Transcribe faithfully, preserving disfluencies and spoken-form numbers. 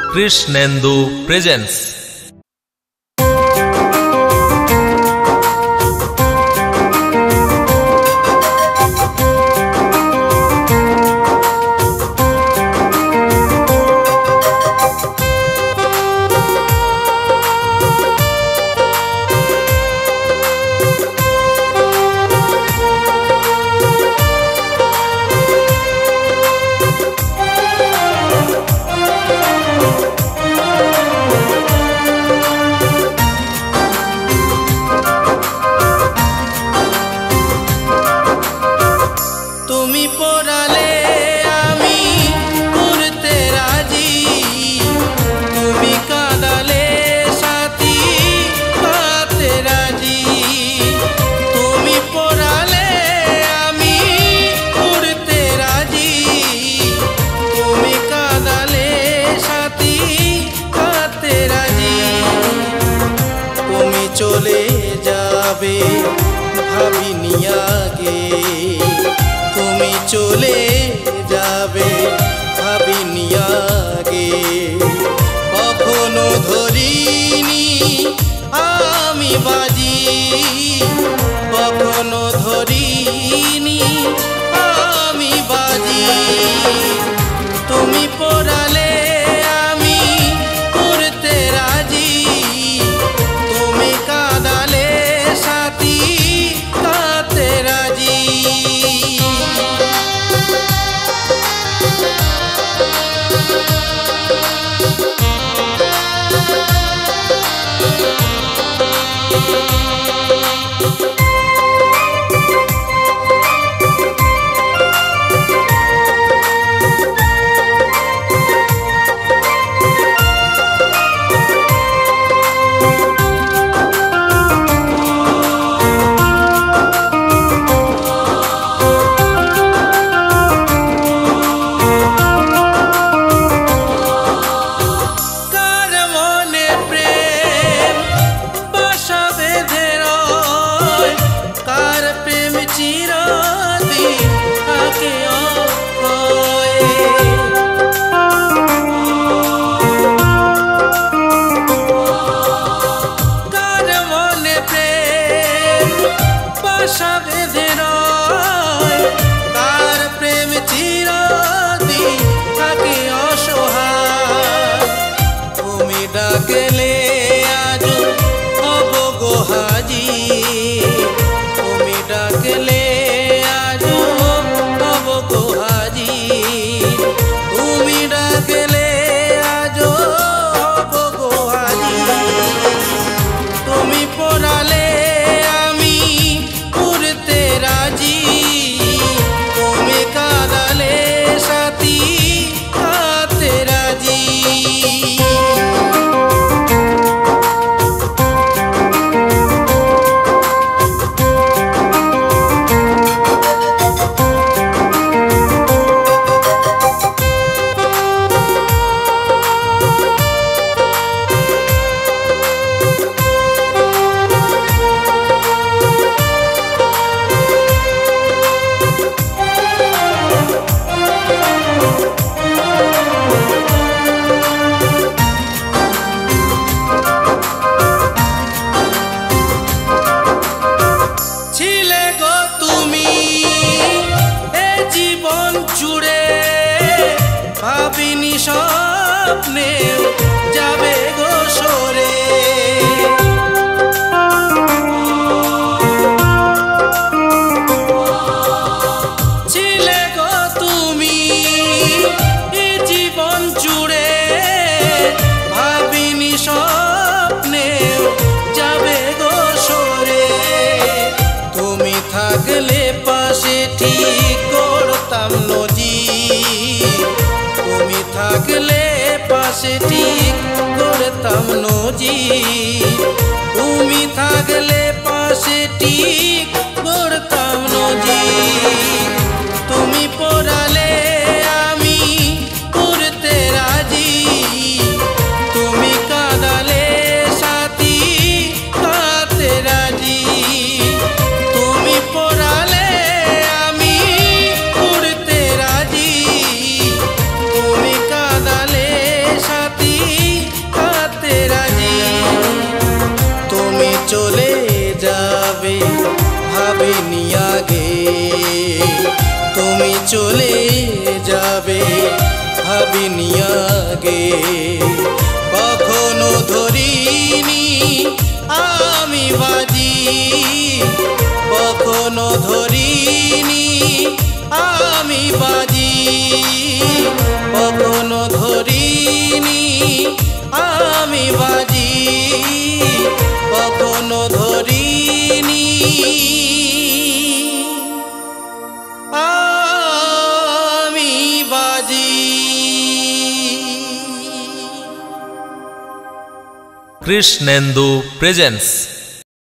Krishnendu presence. চলে যাবে ভাবিনি আগে, তুমি চলে যাবে ভাবিনি আগে। কখনো ধরিনি আমি বাজি, কখনো ধরিনি আমি বাজি। তুমি পড়ালে আমি করতে রাজি, তুমি কাঁদালে সাথী কাঁদতে রাজি। ডাকলে আজ হব গো হাজি, তুমি ডাকলে আজ হব গো হাজি, তুমি ডাকলে আজ হব গো হাজি। তুমি পড়ালে আমি পড়তে রাজি, তুমি কাঁদালে সাথী কাঁদতে রাজি। ভাবিনি স্বপ্নে যাবে গো সরে, ছিলে গো তুমি জীবন জুড়ে, ভাবিনি স্বপ্নে যাবে গো সরে। তুমি থাকলে পাশে ঠিক করতাম নজি, তুমি থাকলে পাশে ঠিক করতাম নজি, তুমি থাকলে পাশে ঠিক করতাম নজি। তুমি পড়ালে আমি পড়তে রাজি, তুমি কাঁদালে সাথী কাঁদতে রাজি। তুমি পড়ালে আমি পড়তে রাজি, তুমি কাঁদালে সাথী চলে যাবে ভাবিনি আগে, কখনো ধরিনি আমি বাজি, কখনো ধরিনি আমি বাজি, কখনো ধরিনি আমি বাজি, কখনো ধরিনি আমি বাজি। কৃষ্ণেন্দু প্রেজেন্স।